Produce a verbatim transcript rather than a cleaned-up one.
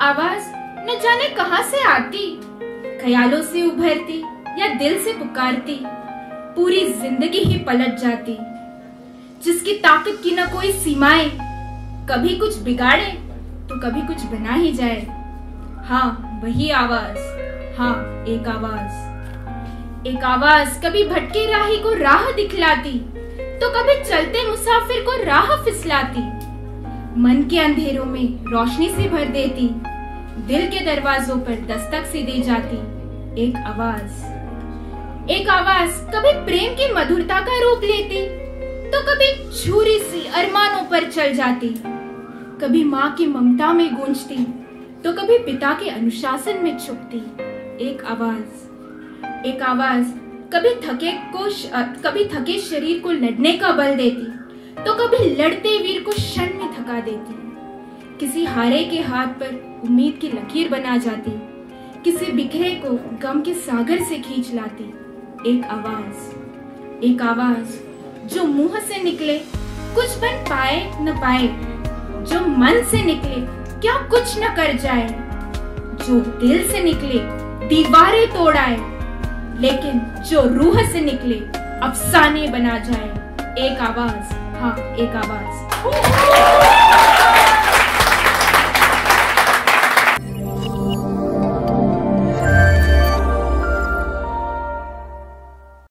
आवाज न जाने कहां से आती, ख्यालों से उभरती या दिल से पुकारती, पूरी जिंदगी ही पलट जाती। जिसकी ताकत की न कोई सीमाएं, कभी कुछ बिगाड़े तो कभी कुछ बना ही जाए। हाँ वही आवाज, हाँ एक आवाज। एक आवाज कभी भटके राही को राह दिखलाती, तो कभी चलते मुसाफिर को राह फिसलाती। मन के अंधेरों में रोशनी से भर देती, दिल के दरवाजों पर दस्तक सी दे जाती। एक आवाज। एक आवाज कभी प्रेम की मधुरता का रूप लेती, तो कभी छुरी सी अरमानों पर चल जाती। कभी माँ की ममता में गूंजती, तो कभी पिता के अनुशासन में छुपती। एक आवाज। एक आवाज कभी थके को श... कभी थके शरीर को लड़ने का बल देती, तो कभी लड़ते वीर को क्षण में थका देती। किसी हारे के हाथ पर उम्मीद की लकीर बना जाती, किसी बिखरे को गम के सागर से खींच लाती। एक आवाज। एक आवाज जो मुंह से निकले कुछ बन पाए न पाए, जो मन से निकले क्या कुछ न कर जाए, जो दिल से निकले दीवारें तोड़ आए, लेकिन जो रूह से निकले अफसाने बना जाए। एक आवाज, हाँ एक आवाज।